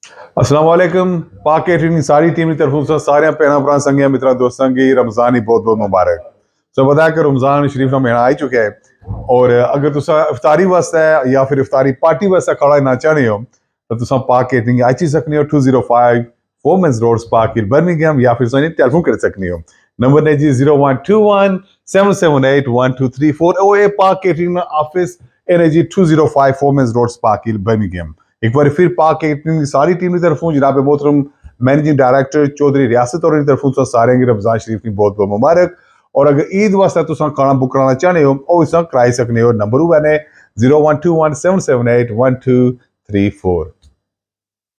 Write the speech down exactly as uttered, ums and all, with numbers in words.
अस्सलाम वालेकुम। पाक कैटरिंग सारी टीम की तरफों से सारे भैन भरा संगिया मित्रा दोस्तों की रमजान ही बहुत बहुत मुबारक। तो बताया कि रमजान शरीफ का महीना आ चुका है और अगर तुम इफ्तारी वास्ते या फिर इफ्तारी पार्टी वास्ते खड़ा ना चाहते हो तो तुम पाक कैटरिंग आई सकते हो two zero five Formans road Sparkhill Birmingham या फिर टेलीफोन कर सकते हो। नंबर है जी zero one two one seven seven eight one two three four O A Pak catering office energy two zero five Formans road Sparkhill Birmingham. एक बार फिर पाक कैटरिंग सारी टीम की तरफों जनाब मोहतरम मैनेजिंग डायरेक्टर चौधरी रियासत और तरफों से सारे रमजान शरीफ की बहुत बहुत मुबारक। और अगर ईद वास्ते तुम खाना बुक कराना चाहते हो और इस कराई सकते हो। नंबर है zero one two one seven seven eight one two three four.